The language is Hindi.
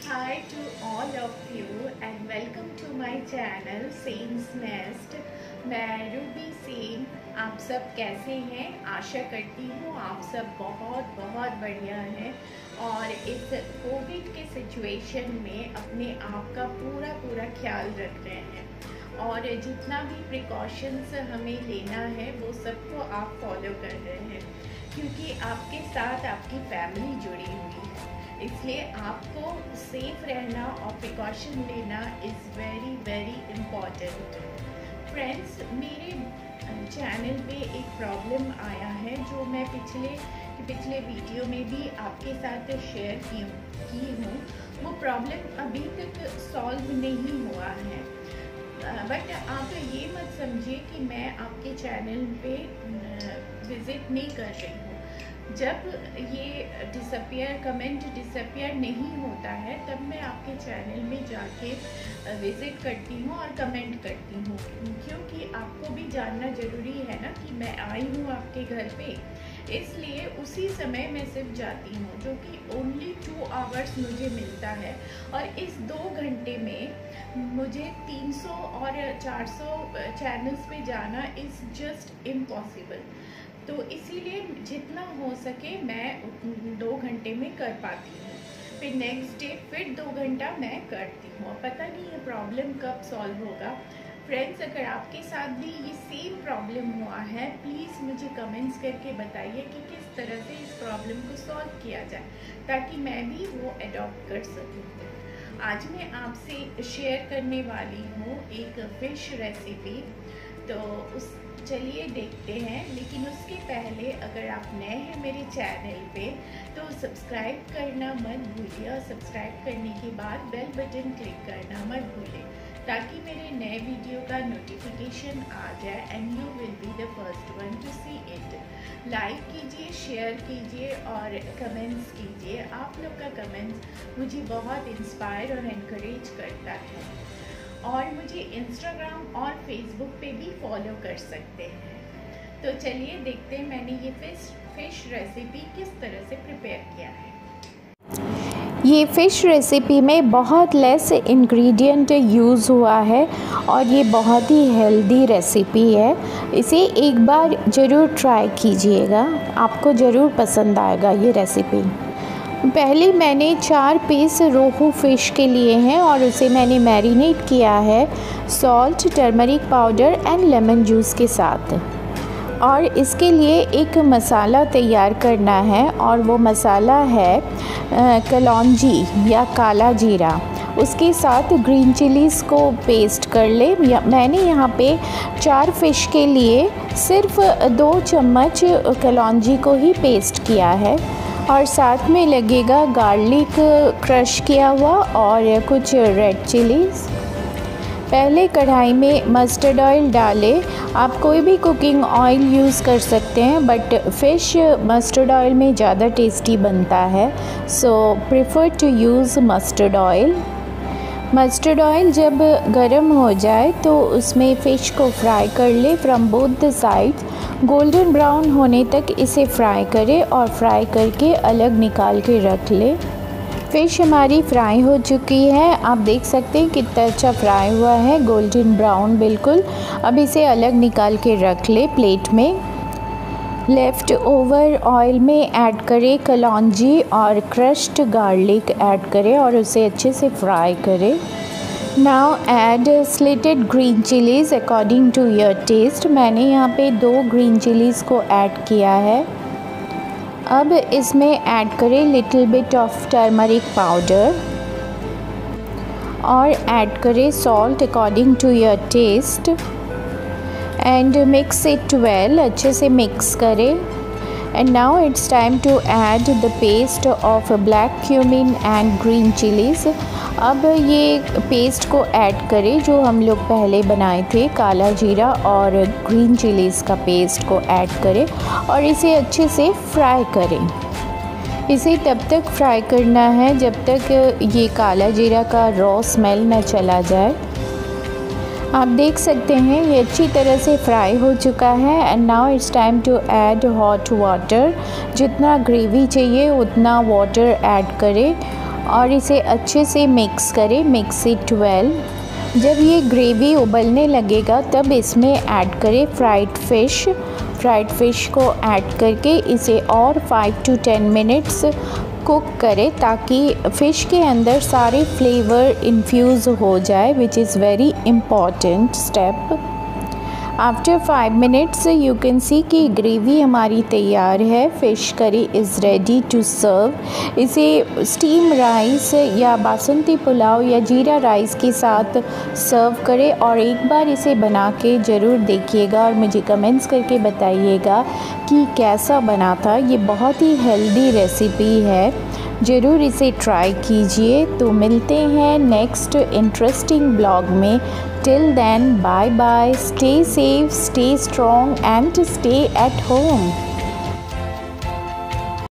Hi to all of you and welcome to my channel Saint's Nest। मैं रूबी सेन। आप सब कैसे हैं? आशा करती हूँ आप सब बहुत बहुत बढ़िया हैं और इस कोविड के सिचुएशन में अपने आप का पूरा ख्याल रख रहे हैं और जितना भी प्रिकॉशंस हमें लेना है वो सबको आप फॉलो कर रहे हैं क्योंकि आपके साथ आपकी फैमिली जुड़ी हुई है, इसलिए आपको सेफ रहना और प्रिकॉशन लेना इज़ वेरी इम्पॉर्टेंट। फ्रेंड्स, मेरे चैनल पे एक प्रॉब्लम आया है जो मैं पिछले वीडियो में भी आपके साथ शेयर की हूँ। वो प्रॉब्लम अभी तक सॉल्व नहीं हुआ है, बट आप ये मत समझिए कि मैं आपके चैनल पे विज़िट नहीं कर रही हूँ। जब ये कमेंट डिसअपियर नहीं होता है तब मैं आपके चैनल में जाके विज़िट करती हूँ और कमेंट करती हूँ, क्योंकि आपको भी जानना ज़रूरी है ना कि मैं आई हूँ आपके घर पे। इसलिए उसी समय मैं सिर्फ जाती हूँ, जो कि ओनली 2 आवर्स मुझे मिलता है और इस 2 घंटे में मुझे 300 और 400 चैनल्स पे जाना इज़ जस्ट इम्पॉसिबल। तो इसीलिए जितना हो सके मैं 2 घंटे में कर पाती हूँ, फिर नेक्स्ट डे फिर 2 घंटा मैं करती हूँ। पता नहीं ये प्रॉब्लम कब सॉल्व होगा। फ्रेंड्स, अगर आपके साथ भी ये सेम प्रॉब्लम हुआ है प्लीज़ मुझे कमेंट्स करके बताइए कि किस तरह से इस प्रॉब्लम को सॉल्व किया जाए ताकि मैं भी वो अडॉप्ट कर सकूँ। आज मैं आपसे शेयर करने वाली हूँ एक फ़िश रेसिपी, तो चलिए देखते हैं। लेकिन उसके पहले अगर आप नए हैं मेरे चैनल पे तो सब्सक्राइब करना मत भूलिए और सब्सक्राइब करने के बाद बेल बटन क्लिक करना मत भूलिए ताकि मेरे नए वीडियो का नोटिफिकेशन आ जाए and you will be the first one to see it. Like कीजिए, शेयर कीजिए और कमेंट्स कीजिए। आप लोग का कमेंट्स मुझे बहुत इंस्पायर और इनकरेज करता है और मुझे इंस्टाग्राम और फेसबुक पे भी फॉलो कर सकते हैं। तो चलिए देखते हैं मैंने ये फ़िश रेसिपी किस तरह से प्रिपेयर किया है। ये फ़िश रेसिपी में बहुत लेस इंग्रेडिएंट यूज़ हुआ है और ये बहुत ही हेल्दी रेसिपी है। इसे एक बार ज़रूर ट्राई कीजिएगा, आपको ज़रूर पसंद आएगा ये रेसिपी। पहले मैंने 4 पीस रोहू फ़िश के लिए हैं और उसे मैंने मैरिनेट किया है salt, turmeric powder and lemon juice के साथ। और इसके लिए एक मसाला तैयार करना है और वो मसाला है कलौंजी या काला जीरा। उसके साथ ग्रीन चिलीज़ को पेस्ट कर ले। मैंने यहाँ पे 4 फ़िश के लिए सिर्फ 2 चम्मच कलौंजी को ही पेस्ट किया है और साथ में लगेगा गार्लिक क्रश किया हुआ और कुछ रेड चिलीज़। पहले कढ़ाई में मस्टर्ड ऑयल डालें। आप कोई भी कुकिंग ऑयल यूज़ कर सकते हैं, बट फ़िश मस्टर्ड ऑयल में ज़्यादा टेस्टी बनता है, so prefer to use mustard oil. Mustard oil जब गर्म हो जाए तो उसमें फ़िश को फ्राई कर ले from both the side. Golden brown होने तक इसे फ्राई करें और फ्राई करके अलग निकाल के रख ले। फ़िश हमारी फ्राई हो चुकी है, आप देख सकते हैं कितना अच्छा फ्राई हुआ है, गोल्डन ब्राउन बिल्कुल। अब इसे अलग निकाल के रख ले प्लेट में। लेफ़्ट ओवर ऑयल में ऐड करें कलौंजी और क्रश्ड गार्लिक ऐड करें और उसे अच्छे से फ्राई करें। Now add slitted green chillies according to your taste. मैंने यहाँ पे 2 ग्रीन चिलीज़ को ऐड किया है। अब इसमें ऐड करें little bit of turmeric powder और ऐड करें salt according to your taste and mix it well. अच्छे से मिक्स करें and now it's time to add the paste of black cumin and green chillies. अब ये पेस्ट को ऐड करें जो हम लोग पहले बनाए थे, काला जीरा और ग्रीन चिलीज़ का पेस्ट को ऐड करें और इसे अच्छे से फ्राई करें। इसे तब तक फ्राई करना है जब तक ये काला जीरा का रॉ स्मेल न चला जाए। आप देख सकते हैं ये अच्छी तरह से फ्राई हो चुका है and now it's time to add hot water. जितना ग्रेवी चाहिए उतना वाटर ऐड करें और इसे अच्छे से मिक्स करें, मिक्स इट वेल। जब ये ग्रेवी उबलने लगेगा तब इसमें ऐड करें फ्राइड फ़िश को ऐड करके इसे और 5 to 10 मिनट्स कुक करें ताकि फ़िश के अंदर सारे फ्लेवर इन्फ्यूज़ हो जाए, which is very important step. After 5 minutes you can see कि ग्रेवी हमारी तैयार है। Fish curry is ready to serve. इसे स्टीम राइस या बासमती पुलाव या जीरा राइस के साथ सर्व करें और एक बार इसे बना के ज़रूर देखिएगा और मुझे कमेंट्स करके बताइएगा कि कैसा बना था। ये बहुत ही हेल्दी रेसिपी है, ज़रूर इसे ट्राई कीजिए। तो मिलते हैं नेक्स्ट इंटरेस्टिंग ब्लॉग में। Till then, bye bye, stay safe, stay strong and stay at home.